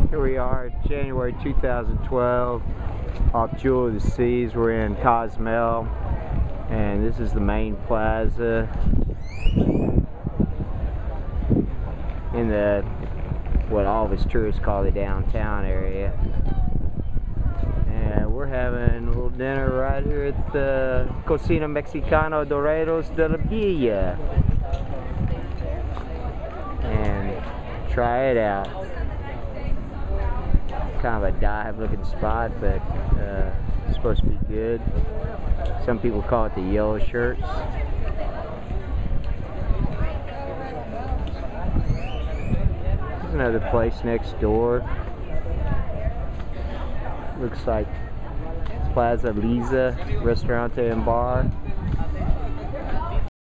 Here we are, January 2012, off Jewel of the Seas. We're in Cozumel, and this is the main plaza in the, what all of us tourists call the downtown area. And we're having a little dinner right here at the Cocina Mexicana Dorados de la Villa. And try it out. Kind of a dive looking spot, but it's supposed to be good. Some people call it the yellow shirts. There's another place next door. Looks like Plaza Lisa Restaurante and Bar.